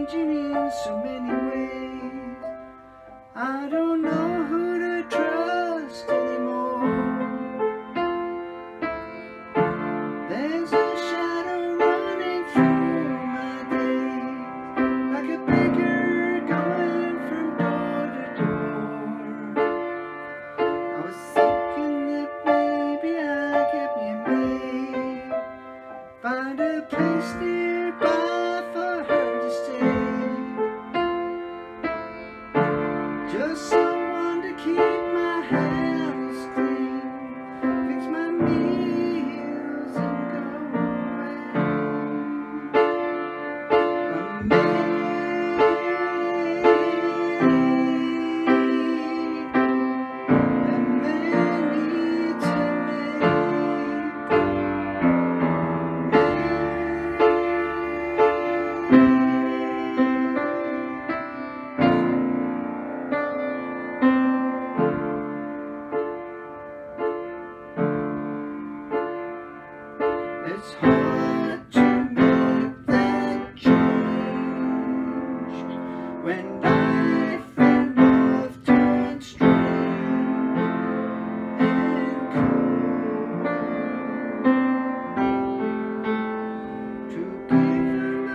changing in so many ways. I don't know who to trust anymore. There's a shadow running through my days, like a beggar going from door to door. I was thinking that maybe I could be made, find a place nearby for her to stay. Just someone to keep my hands clean, fix my meals and go away. A man needs a It's hard to make that change when life and love turn strange and cold. To give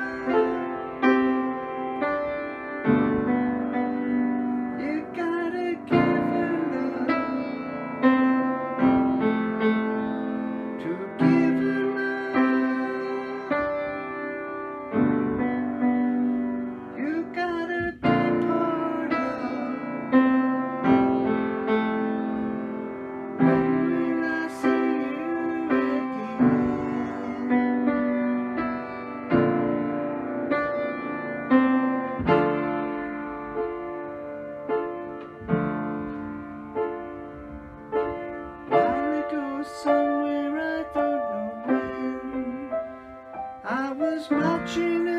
her love, you gotta give her love. To give her you gotta be part of. When will I see you again? While ago, somewhere I don't know when, I was marching